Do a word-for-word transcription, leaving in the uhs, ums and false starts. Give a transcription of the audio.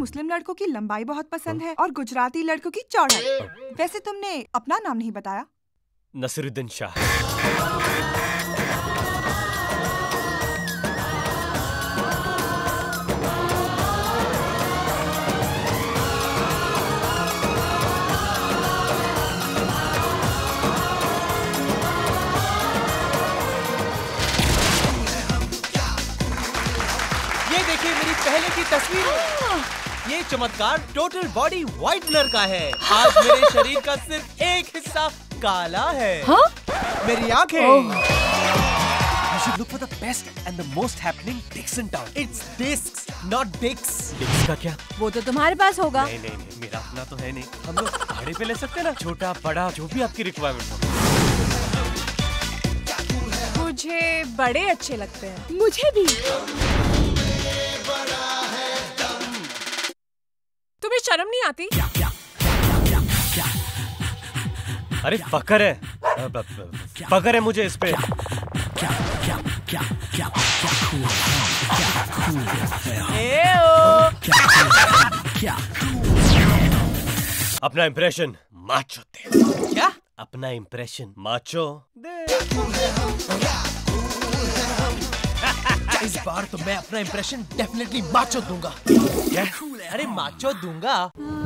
मुस्लिम लड़कों की लंबाई बहुत पसंद है और गुजराती लड़कों की चौड़ाई। वैसे तुमने अपना नाम नहीं बताया। नसीरुद्दीन शाह। पहले की तस्वीर। ये चमत्कार टोटल बॉडी व्हाइटनर का है। आज मेरे शरीर का सिर्फ एक हिस्सा काला है। हाँ? मेरी आंखें। You should look for the best and the most happening discs in town. It's discs, not dicks. डिक्स का क्या? वो तो तुम्हारे पास होगा। नहीं नहीं नहीं, मेरा अपना तो है नहीं। हम लोग भाड़े पे ले सकते हैं ना, छोटा बड़ा जो भी आपकी रिक्वायरमेंट हो। मुझे बड़े अच्छे लगते हैं। मुझे भी। तुम्हें शर्म नहीं आती? अरे फकर है, फकर है मुझे इस पे। अपना इम्प्रेशन माचो दे। क्या? अपना इम्प्रेशन माचो दे। इस बार तो मैं अपना इम्प्रेशन डेफिनेटली माचो दूंगा। क्या? अरे माचो दूंगा।